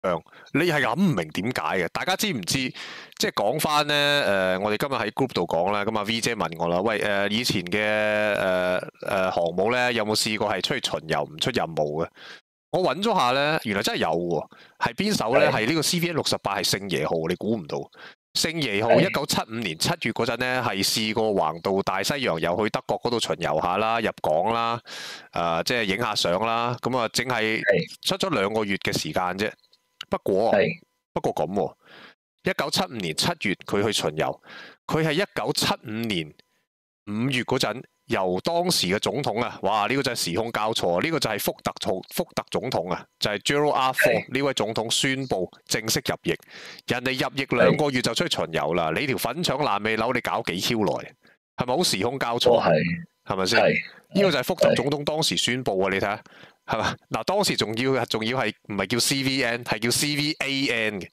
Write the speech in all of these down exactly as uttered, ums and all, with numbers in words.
你係諗唔明點解嘅？大家知唔知？即係講翻咧，誒、呃，我哋今日喺 group 度講啦，咁啊 V 姐問我啦，喂，誒、呃，以前嘅誒誒航母咧，有冇試過係出去巡遊唔出任務嘅？我揾咗下咧，原來真係有喎，係邊艘咧？係呢個 C V N 六十八係聖爺號，你估唔到。聖爺號一九七五年七月嗰陣咧，係試過橫渡大西洋，又去德國嗰度巡遊下啦，入港啦，誒、呃，即係影下相啦，咁啊，淨係出咗兩個月嘅時間啫。不過，不過咁、啊，一九七五年七月佢去巡遊，佢係一九七五年五月嗰陣，由當時嘅總統啊，哇！呢、這個就係時空交錯，呢、這個就係福特總福特總統啊，就係、是、Gerald R. Ford 呢位總統宣布正式入役，人哋入役兩個月就出去巡遊啦，你條粉腸爛尾樓你搞幾 Q 耐，係咪好時空交錯？係，係咪先？呢個就係福特總統當時宣布啊，你睇下。係嘛？嗱，當時仲要仲要係唔係叫 C V N， 係叫 C V A N 嘅。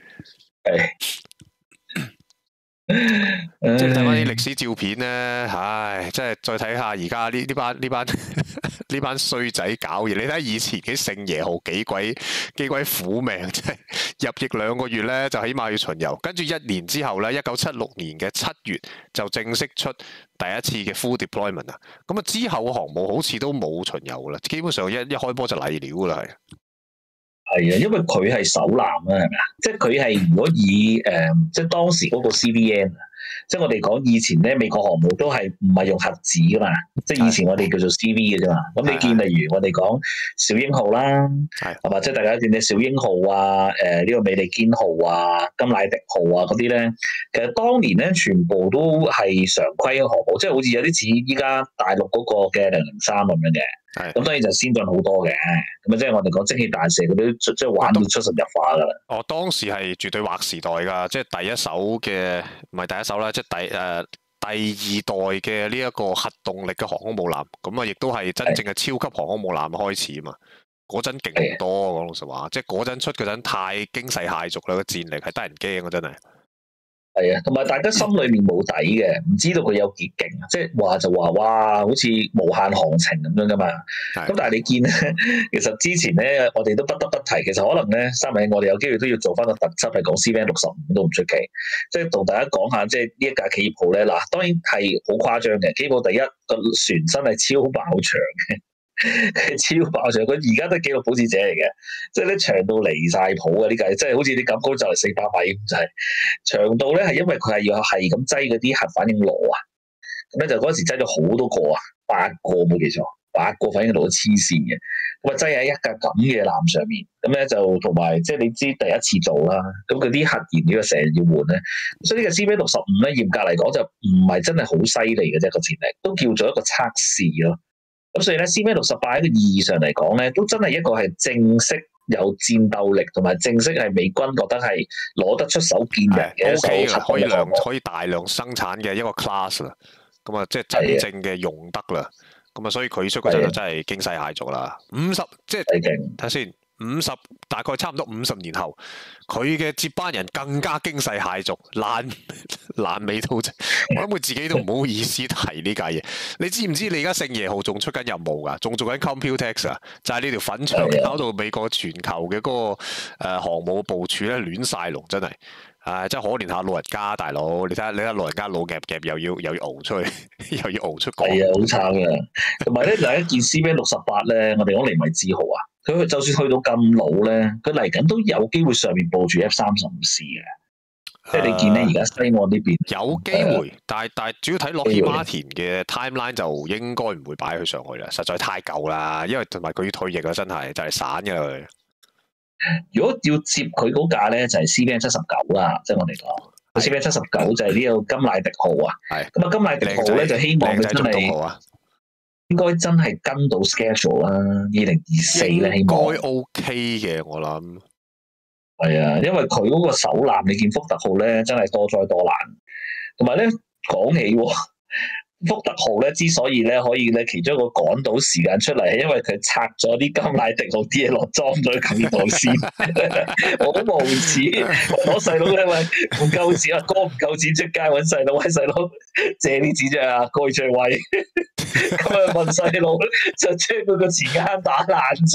即係睇翻啲歷史照片咧，唉，即係再睇下而家呢呢班呢班呢班衰仔搞嘢。你睇下以前嘅聖爺號幾鬼幾鬼苦命，即係入役兩個月咧就起碼要巡遊，跟住一年之後咧，一九七六年嘅七月就正式出第一次嘅 full deployment 啊。咁啊之後嘅航母好似都冇巡遊啦，基本上一一開波就嚟料噶啦，係。 係啊，因為佢係首艦啊，係咪啊？即係佢係如果以誒、呃，即係當時嗰個 C V N， 即係我哋講以前咧，美國航母都係唔係用核子噶嘛？即係以前我哋叫做 C V 嘅啫嘛。咁你見例如我哋講小鷹號啦，係嘛？即係大家見啲小鷹號啊，誒、呃、呢、這個美利堅號啊、甘迺迪號啊嗰啲咧，其實當年咧全部都係常規嘅航母，即係好似有啲似依家大陸嗰個嘅零零三咁樣嘅。係，咁當然就先進好多嘅，咁啊即係我哋講蒸汽彈射嗰啲，即係玩到出神入化噶啦。哦，當時係絕對劃時代噶，即係第一艘嘅，唔係第一艘啦，即係第誒、呃、第二代嘅呢一個核動力嘅航空母艦，咁啊亦都係真正嘅超級航空母艦開始啊嘛。嗰陣勁多，講老實話，即係嗰陣出嗰陣太驚世駭俗啦，個戰力係得人驚啊，真係。係啊，同埋大家心裏面冇底嘅，唔知道佢有幾勁，即係話就話哇，好似無限航程咁樣噶嘛。咁但係你見咧，其實之前咧，我哋都不得不提，其實可能咧，三位我哋有機會都要做翻個特輯，係講 C V N 六十五都唔出奇。即係同大家講下，即係呢一架企業號咧，嗱，當然係好誇張嘅。企業號第一個船身係超爆長嘅。超爆長，佢而家都係紀錄保持者嚟嘅，即係咧長到離晒譜啊！呢架即係好似你咁高就係四百米咁滯，長度咧係因為佢係要係咁擠嗰啲核反應爐啊，咁咧就嗰時擠咗好多個啊，八個冇記錯，八個反應爐都黐線嘅，咁啊擠喺一架咁嘅艦上面，咁咧就同埋即係你知第一次做啦，咁佢啲核燃料成日要換咧，所以呢個 C V N 六十五咧嚴格嚟講就唔係真係好犀利嘅啫，個潛力都叫做一個測試咯。咁所以咧 C V N 六十八喺個意義上嚟講咧，都真係一個係正式有戰鬥力，同埋正式係美軍覺得係攞得出手見人嘅一艘可以量可以大量生產嘅一個 class 啦。咁啊，即係真正嘅用得啦。咁啊，所以佢出嗰陣就真係驚世駭俗啦。五十即係睇下先。五十大概差唔多五十年後，佢嘅接班人更加驚世駭俗，爛爛尾到啫。我諗佢自己都唔好意思提呢架嘢。你知唔知你而家聖爺號仲出緊任務噶？仲做緊 Computex 啊？就係呢條粉腸搞到美國全球嘅嗰、那個誒、呃、航母部署咧亂晒龍，真係唉，真係可憐下老人家大佬。你睇下你睇下老人家老夾夾又要又要熬出去，又要熬出港。 係啊，好慘嘅。同埋咧，第一件 C V N 六十八咧，我哋講尼米茲號啊。佢就算去到咁老咧，佢嚟緊都有機會上面佈住 F 三十五 C 嘅。即係你見咧，而家西岸呢邊有機會，呃、但係但係主要睇 Lockheed Martin 嘅 timeline 就應該唔會擺佢上去啦，實在太舊啦。因為同埋佢要退役啦，真係就係、是、散嘅佢。 如果要接佢嗰架咧，就係 C V N 七十九啦，即係我哋講 C V N 七十九就係呢個甘迺迪號啊。係咁啊，甘迺迪號咧就希望佢真係。應該真係跟到 schedule 啦，二零二四咧，希望應該 OK 嘅，我諗係啊，因為佢嗰個首艦，你見福特號咧，真係多災多難。同埋咧，講起福特號咧，之所以咧可以咧，其中一個趕到時間出嚟，係因為佢拆咗啲甘迺迪號啲嘢落，裝咗佢度先。我好無恥，我細佬因為唔夠錢，阿哥唔夠錢出街揾細佬，揾細佬借啲錢啫，阿哥最威。咁啊問細佬就將佢個匙羹打爛咗。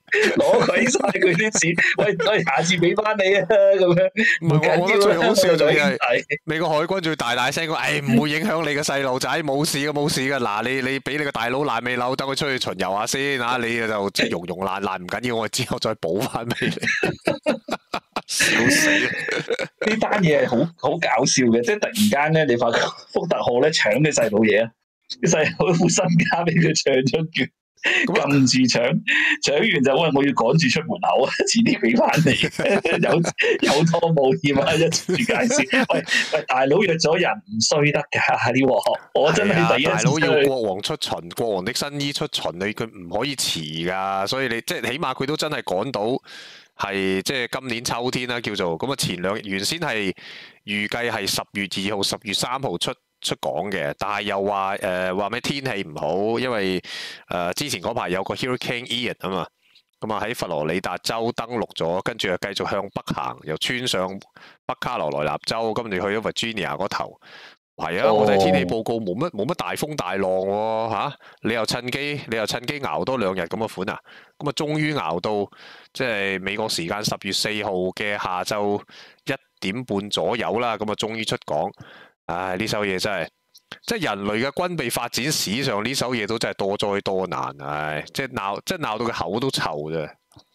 攞鬼晒佢啲錢，喂喂，下次俾翻你啊咁樣。 唔係我覺得最好笑就係係美國海軍最大大聲講，誒唔會影響你嘅細路仔，冇事嘅冇事嘅。嗱你你俾你個大佬爛尾樓，等佢出去巡遊下先啊！你就即係溶溶爛爛唔緊要，我之後再補翻俾你。笑死！ 呢單嘢係好好搞笑嘅，即係突然間咧，你發覺福特號咧搶啲細佬嘢啊，啲細佬副身家俾佢搶咗劫。撳住搶，搶完就喂，我要趕住出門口啊！遲啲俾翻你，有有多冇險啊！一住介紹，喂喂，大佬約咗人唔衰得噶呢鑊，我真係第一次。 大佬要國王出巡，國王的新衣出巡，你佢唔可以遲噶，所以你即係起碼佢都真係趕到，係即係今年秋天啦，叫做咁啊。前兩原先係預計係十月二號、十月三號出。出港嘅，但係又話誒話咩天氣唔好，因為誒、呃、之前嗰排有個 Hurricane Ian 啊嘛，咁啊喺佛羅里達州登陸咗，跟住又繼續向北行，又穿上北卡羅來納州，跟住去咗 Virginia 嗰頭。係啊，哦、我睇天氣報告冇乜冇乜大風大浪喎、哦啊、你又趁機你又趁機熬多兩日咁嘅款啊，咁啊終於熬到即係美國時間十月四號嘅下晝一點半左右啦，咁啊終於出港。唉，呢首嘢真係，即係人類嘅軍備發展史上呢首嘢都真係多災多難，唉，即係鬧，即係鬧到個口都臭啫，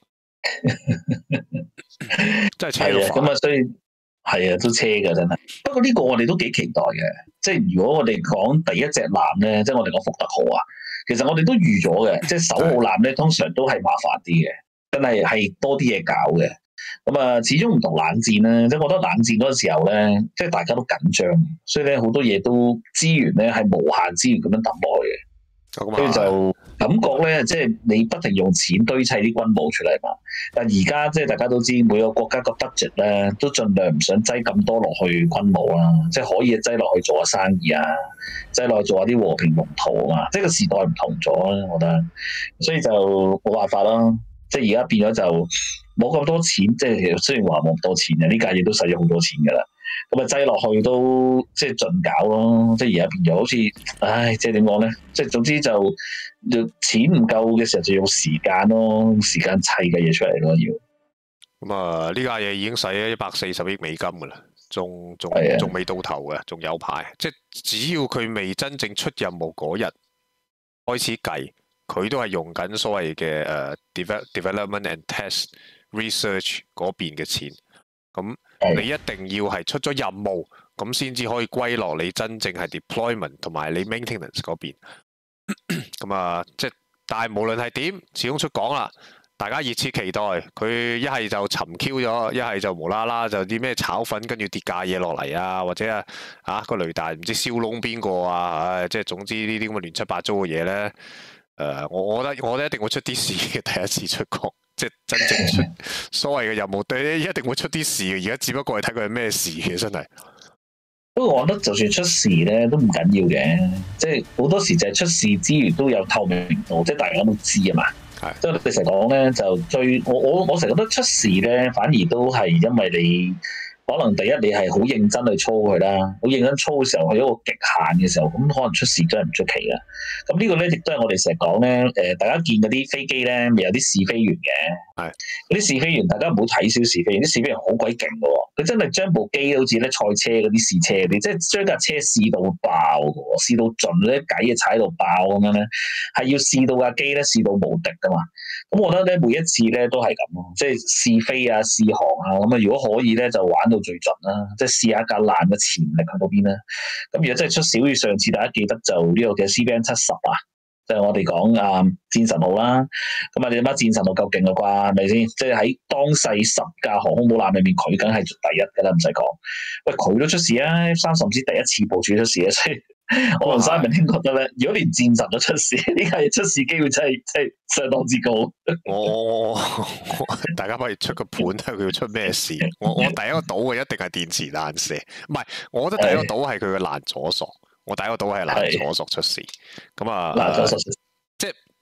真係車到煩。 咁啊，所以係啊，都車㗎真係。不過呢個我哋都幾期待嘅，即係如果我哋講第一隻艦咧，即係我哋講福特號啊，其實我哋都預咗嘅，即係首號艦咧，通常都係麻煩啲嘅，真係係多啲嘢搞嘅。咁啊，始終唔同冷戰啦，即係我覺得冷戰嗰個時候咧，即係大家都緊張，所以咧好多嘢都資源咧係無限資源咁樣抌落去嘅，所以就感覺咧，即係你不停用錢堆砌啲軍務出嚟嘛。但而家即係大家都知，每個國家個 budget 咧都盡量唔想擠咁多落去軍務啦，即係可以擠落去做下生意啊，擠落去做下啲和平用途啊嘛。即係個時代唔同咗啦，我覺得，所以就冇辦法啦。即係而家變咗就冇咁多錢，即係其實雖然話冇咁多錢嘅，呢家嘢都使咗好多錢噶啦。咁啊擠落去都即係盡搞咯。即係而家變咗好似，唉，即係點講咧？即係總之就錢唔夠嘅時候就用時間咯，時間砌嘅嘢出嚟咯要。 咁啊，呢家嘢已經使咗一百四十億美金噶啦，仲仲仲未到頭嘅，仲有排。即係只要佢未真正出任務嗰日開始計。佢都係用緊所謂嘅誒 development and test research 嗰邊嘅錢，咁你一定要係出咗任務，咁先至可以歸落你真正係 deployment 同埋你 maintenance 嗰邊。咁啊，即係但係無論係點，始終出港啦，大家熱切期待佢一係就沉 Q 咗，一係就無啦啦就啲咩炒粉跟住跌價嘢落嚟啊，或者啊啊個雷達唔知燒窿邊個啊，唉，即係總之呢啲咁嘅亂七八糟嘅嘢咧。誒、uh，我我覺得我覺得一定會出啲事嘅，第一次出國，即係真正出所謂嘅任務，對，一定會出啲事嘅。而家只不過係睇佢係咩事嘅，真係。 不過我覺得就算出事咧，都唔緊要嘅，即係好多時就係出事之餘都有透明度，即係大家都知啊嘛。係，即係你成日講咧，就最我我我成日覺得出事咧，反而都係因為你。可能第一你係好認真去操佢啦，好認真操嘅時候去一個極限嘅時候，咁可能出事真係唔出奇嘅。咁呢個咧亦都係我哋成日講咧，誒大家見嗰啲飛機咧，咪有啲試飛員嘅，係嗰啲試飛員，大家唔好睇小試飛員，啲試飛員好鬼勁嘅喎，佢真係將部機好似咧賽車嗰啲試車嗰啲，即係將架車試到爆嘅喎，試到盡咧，計嘢踩到爆咁樣咧，係要試到架機咧試到無敵㗎嘛。咁我覺得咧每一次咧都係咁咯，即係試飛啊、試航啊，咁啊如果可以咧就玩到最盡啦，即係試下架艦嘅潛力去到邊啦。咁如果真係出少於上次，大家記得就呢個嘅 C V N 七十啊，即係我哋講啊戰神號啦。咁啊你諗下戰神號夠勁啦啩，係咪先？即係喺當世十架航空母艦裏面，佢梗係第一㗎啦，唔使講。喂，佢都出事啊，三甚至第一次部署出事啊，所以。我同 Simon 兄覺得咧，如果連戰神都出事，呢家嘢出事機會真係真係相當之高。 我，我大家可以出個盤睇佢要出咩事。我我第一個賭嘅一定係電磁彈射，唔係，我覺得第一個賭係佢嘅攔阻索。我第一個賭係攔阻索出事。咁啊，攔阻索即係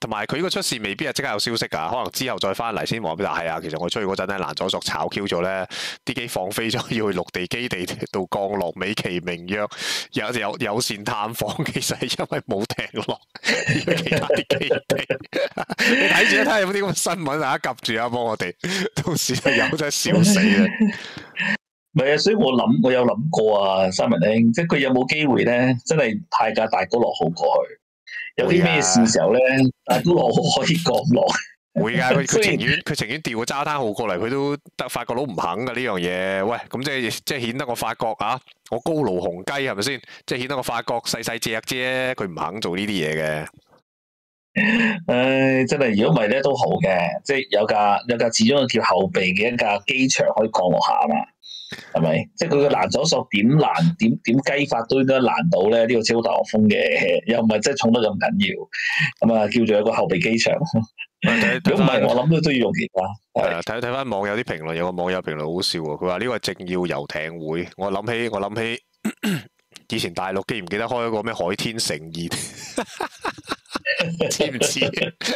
同埋佢呢個出事未必係即刻有消息㗎，可能之後再翻嚟先話俾大家係啊。其實我出去嗰陣咧，攔阻索炒 Q 咗咧，啲機放飛咗，要去陸地基地度降落，美其名曰有有友善探訪，其實係因為冇停落，要其他啲基地。你睇住睇下有冇啲咁嘅新聞，大家及住啊，幫我哋，到時就有真係笑死啊！ 唔係啊，所以我諗，我有諗過啊，三文兄，即係佢有冇機會咧，真係派架大高樂號過去，有啲咩事時候咧，大高樂號可以降落。 會㗎，佢佢情願佢情願調個渣灘號過嚟，佢都得法國佬唔肯㗎呢樣嘢。喂，咁即係即係顯得我法國啊，我高盧雄雞係咪先？即係顯得我法國細細隻啫，佢唔肯做呢啲嘢嘅。 唉，真係如果唔係咧都好嘅，即係有架有架始終叫後備嘅一架機場可以降落下啊嘛。係咪？即係佢個攔阻索點攔點點雞法都應該攔到咧？呢、這個超大學風嘅，又唔係真係重得咁緊要。咁啊，叫做一個後備機場。如果唔係，我諗都都要用其他。 係啊，睇睇翻網友啲評論，有個網友評論好笑喎。佢話呢個係政要遊艇會。我諗起我諗起以前大陸記唔記得開一個咩海天盛宴？知唔知？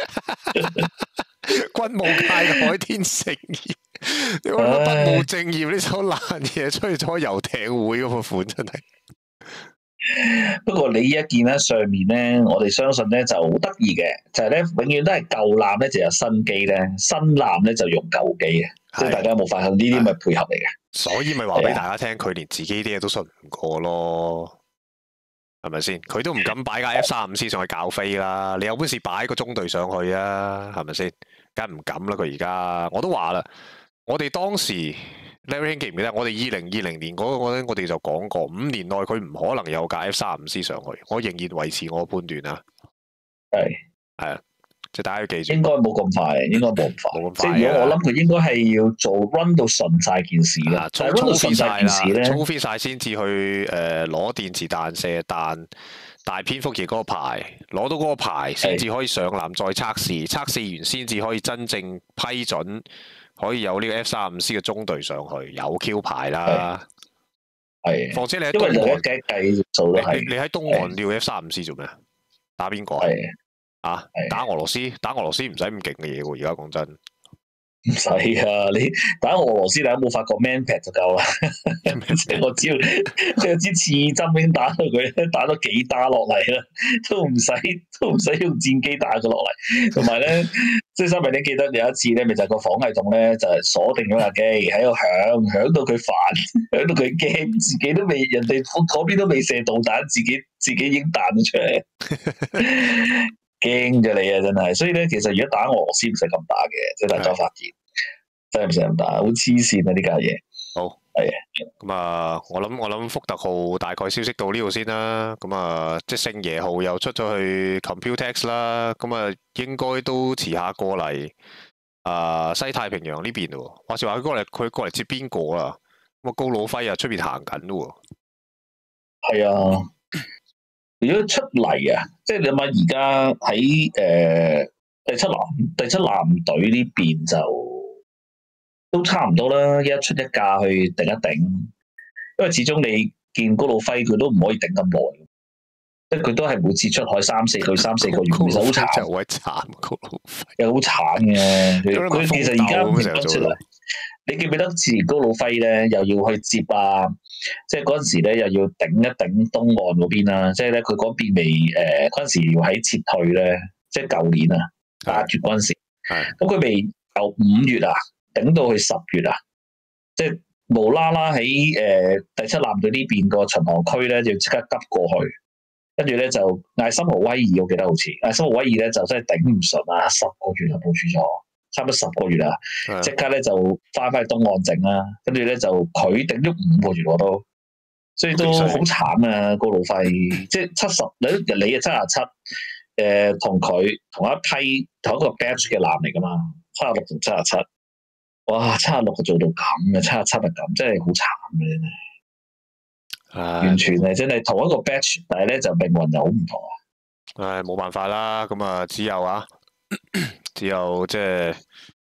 軍務界嘅海天盛宴。你話不務正業呢首爛嘢出去咗遊艇會嗰個款真係。 不過你一見喺上面咧，我哋相信咧就好得意嘅，就係、是、咧永遠都係舊艦咧就有新機咧，新艦咧就用舊機嘅，即係大家有冇發現呢啲咪配合嚟嘅？ 所以咪話俾大家聽，佢連自己啲嘢都信唔過咯，係咪先？佢都唔敢擺架 F 三十五 C 上去教飛啦，你有本事擺個中隊上去啊，係咪先？梗係唔敢啦，佢而家我都話啦。我哋當時 Larry 記唔記得？我哋二零二零年嗰個我哋就講過，五年內佢唔可能有架 F 三十五 C 上去。我仍然維持我判斷啊。 係係啊，即係大家要記住。 應該冇咁快，應該冇咁快。 冇咁快。 即係如果我諗佢應該係要做 run 到順晒件事啦。 操 run 到順晒件事咧， 操 fit 晒先至去誒攞電磁彈射彈大蝙蝠翼嗰個牌，攞到嗰個牌先至可以上艦再測試，測試完先至可以真正批准。可以有呢個 F 三十五 C 嘅中隊上去，有 Q 牌啦。係，況且你喺東岸計計數都係。 你喺東岸要 F 三十五 C 做咩？打邊個啊？啊，打俄羅斯，打俄羅斯唔使咁勁嘅嘢喎。而家講真， 唔使啊！你打俄羅斯，你有冇發覺 man pad 就夠啦？我只要佢有支刺針已經打到佢，打咗幾打落嚟啦，都唔使都唔使用戰機打佢落嚟。同埋咧，即係三位你記得有一次咧，咪就係個防系統咧，就係鎖定咗架機喺度響，響到佢煩，響到佢驚，自己都未人哋嗰邊都未射導彈，自己自己已經彈咗出嚟。驚咗你啊！真係，所以咧，其實如果打俄羅斯唔使咁打嘅，即係大家發現真係唔使咁打，好黐線啊！呢家嘢好係咁啊！我諗我諗福特號大概消息到呢度先啦。咁啊，即係聖爺號又出咗去 Computex 啦。咁啊，應該都遲下過嚟啊西太平洋呢邊咯。話時話佢過嚟，佢過嚟接邊個啊？咁啊，高魯輝啊出邊行緊咯。 係啊。如果出嚟啊，即係你諗下而家喺誒第七艦第七艦隊呢邊就都差唔多啦，一出一架去頂一頂，因為始終你見高魯輝佢都唔可以頂咁耐，即係佢都係每次出海三四個月三四個月，其實好慘， 好鬼慘，高魯輝又好慘嘅。佢其實而家平均出嚟，你記唔記得之前高魯輝咧又要去接啊？即係嗰陣時咧，又要頂一頂東岸嗰邊啦。即係咧，佢嗰邊未誒嗰陣時要喺撤退咧，即係舊年啊八月嗰陣時，咁佢未由五月啊頂到去十月啊，即係無啦啦喺誒第七艦隊呢邊個巡航區咧，就即刻急過去，跟住咧就艾森豪威爾，我記得好似艾森豪威爾咧就真係頂唔順啊，十個月就部署咗。差唔多十個月啦，即刻咧就翻返去東岸整啦，跟住咧就佢頂咗五個月我都，所以都好慘啊！高魯輝即係七十，你你啊七十七，誒同佢同一批同一個 batch 嘅艦嚟噶嘛，七十六同七十七，哇七十六做到咁嘅，七十七係咁，真係好慘嘅真係， 唉完全係真係同一個 batch，但係咧就命運又好唔同啊！ 唉，冇辦法啦，咁啊只有啊。只有即係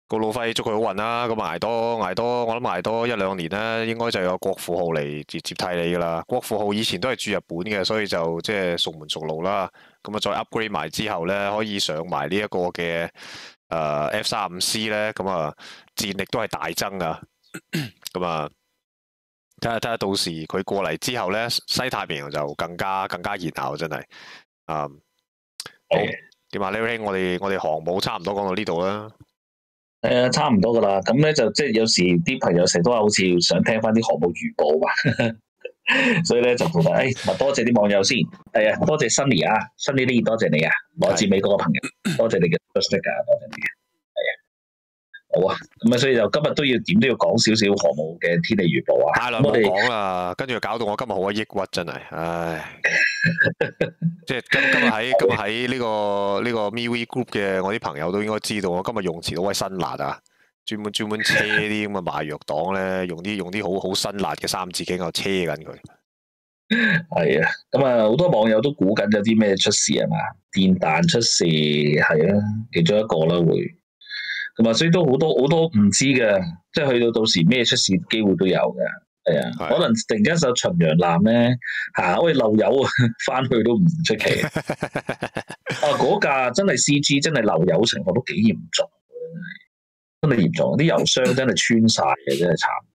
告老輝祝佢好運啦，咁捱多捱多，我諗捱多一兩年咧，應該就有國富號嚟接接替你噶啦。國富號以前都係駐日本嘅，所以就即係熟門熟路啦。咁啊，再 upgrade 埋之後咧，可以上埋呢一個嘅誒 F 三五 C 咧，咁啊戰力都係大增啊。咁啊，睇下睇下到時佢過嚟之後咧，西太平洋就更加更加熱鬧，真係啊。好點啊，Larry兄，我哋我哋航母差唔多講到呢度啦。 誒、啊，差唔多噶啦，咁咧就即係有時啲朋友成日都話好似想聽翻啲航母預報啊，所以咧就覺得誒，多謝啲網友先，係啊，多謝 Sunny 啊 ，Sunny 呢，多謝你啊，來自美國嘅朋友，多謝你嘅 sticker，多謝你嘅，係啊，好啊，咁啊，所以就今日都要點都要講少少航母嘅天氣預報啊， 太耐冇講啦，跟住搞到我今日好抑鬱，真係，唉。即係今今日喺今日喺呢個呢個 M V Group 嘅我啲朋友都應該知道，我今日用詞都好辛辣啊！專門專門車啲咁嘅賣藥黨咧，用啲用啲好好辛辣嘅三字經喺度車緊佢。 係啊，咁啊好多網友都估緊有啲咩出事係嘛？電彈出事係啊，其中一個啦會。咁啊，所以都好多好多唔知嘅，即係去到到時咩出事機會都有嘅。係啊，可能突然間艘巡洋艦咧嚇，喂漏油啊，翻去都唔出奇。啊，嗰架真係 C G，真係漏油情況都幾嚴重，真係真係嚴重，啲油箱真係穿晒嘅，真係慘。